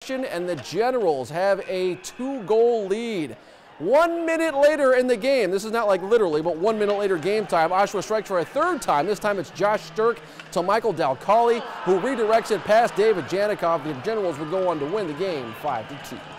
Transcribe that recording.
possession, and the Generals have a 2-goal lead. 1 minute later in the game, this is not like literally, but 1 minute later game time, Oshawa strikes for a third time. This time it's Josh Sturck to Michael Dalcali, who redirects it past David Janikoff. The Generals would go on to win the game 5-2.